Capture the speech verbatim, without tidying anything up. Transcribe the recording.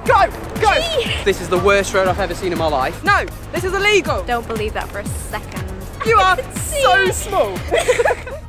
Go! Go! Gee. This is the worst road I've ever seen in my life. No, this is illegal. Don't believe that for a second. You are See so it. small.